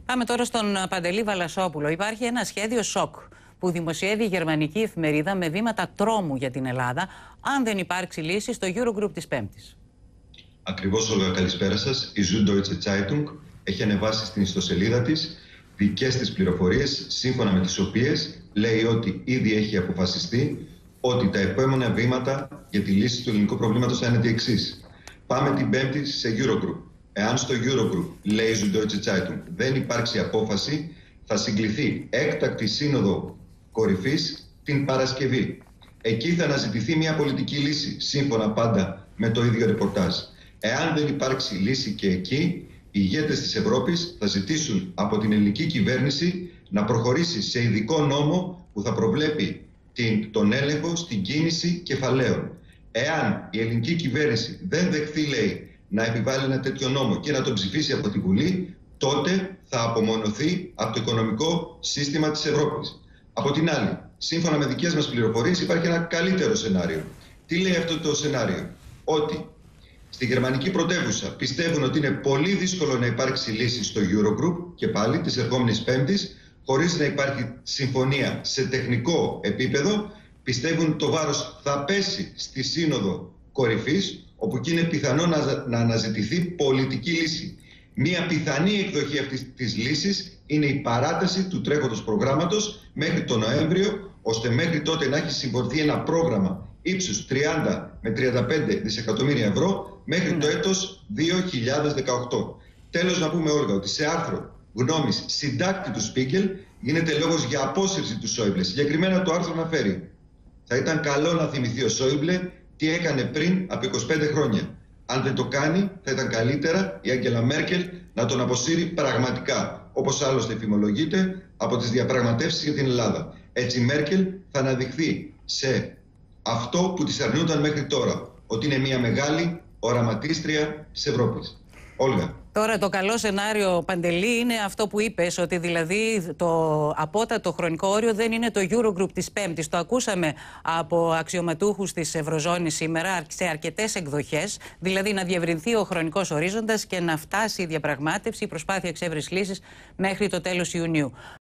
Πάμε τώρα στον Παντελή Βαλασόπουλο. Υπάρχει ένα σχέδιο σοκ που δημοσιεύει η γερμανική εφημερίδα με βήματα τρόμου για την Ελλάδα, αν δεν υπάρξει λύση στο Eurogroup της Πέμπτης. Ακριβώς, Όλγα, καλησπέρα σας. Η Süddeutsche Zeitung έχει ανεβάσει στην ιστοσελίδα της δικές της πληροφορίες, σύμφωνα με τις οποίες λέει ότι ήδη έχει αποφασιστεί ότι τα επόμενα βήματα για τη λύση του ελληνικού προβλήματος θα είναι τα εξής. Πάμε την Πέμπτη σε Eurogroup. Εάν στο Eurogroup, λέει η Süddeutsche Zeitung, δεν υπάρξει απόφαση, θα συγκληθεί έκτακτη σύνοδο κορυφής την Παρασκευή. Εκεί θα αναζητηθεί μια πολιτική λύση, σύμφωνα πάντα με το ίδιο ρεπορτάζ. Εάν δεν υπάρξει λύση και εκεί, οι ηγέτες της Ευρώπης θα ζητήσουν από την ελληνική κυβέρνηση να προχωρήσει σε ειδικό νόμο που θα προβλέπει τον έλεγχο στην κίνηση κεφαλαίων. Εάν η ελληνική κυβέρνηση δεν δεχθεί, λέει, να επιβάλλει ένα τέτοιο νόμο και να τον ψηφίσει από τη Βουλή, τότε θα απομονωθεί από το οικονομικό σύστημα της Ευρώπης. Από την άλλη, σύμφωνα με δικές μας πληροφορίες, υπάρχει ένα καλύτερο σενάριο. Τι λέει αυτό το σενάριο? Ότι στη γερμανική πρωτεύουσα πιστεύουν ότι είναι πολύ δύσκολο να υπάρξει λύση στο Eurogroup και πάλι της ερχόμενης Πέμπτης, χωρίς να υπάρχει συμφωνία σε τεχνικό επίπεδο. Πιστεύουν ότι το βάρος θα πέσει στη Σύνοδο Κορυφής, όπου εκεί είναι πιθανό να αναζητηθεί πολιτική λύση. Μία πιθανή εκδοχή αυτής της λύσης είναι η παράταση του τρέχοντος προγράμματος μέχρι τον Νοέμβριο, ώστε μέχρι τότε να έχει συμφωνηθεί ένα πρόγραμμα ύψους 30 με 35 δισεκατομμύρια ευρώ μέχρι το έτος 2018. Τέλος, να πούμε, Όλγα, ότι σε άρθρο γνώμης συντάκτη του Spiegel γίνεται λόγος για απόσυρση του Σόιμπλε. Συγκεκριμένα το άρθρο αναφέρει: θα ήταν καλό να θυμηθεί ο Σόιμπλε τι έκανε πριν από 25 χρόνια. Αν δεν το κάνει, θα ήταν καλύτερα η Άγγελα Μέρκελ να τον αποσύρει πραγματικά, όπως άλλωστε φημολογείται, από τις διαπραγματεύσεις για την Ελλάδα. Έτσι η Μέρκελ θα αναδειχθεί σε αυτό που της αρνούνταν μέχρι τώρα, ότι είναι μια μεγάλη οραματίστρια της Ευρώπης. Όλγα. Τώρα το καλό σενάριο, Παντελή, είναι αυτό που είπες, ότι δηλαδή το απότατο χρονικό όριο δεν είναι το Eurogroup της Πέμπτης. Το ακούσαμε από αξιωματούχους της Ευρωζώνης σήμερα σε αρκετές εκδοχές, δηλαδή να διευρυνθεί ο χρονικός ορίζοντας και να φτάσει η διαπραγμάτευση, η προσπάθεια εξέβρεσης λύσης μέχρι το τέλος Ιουνίου.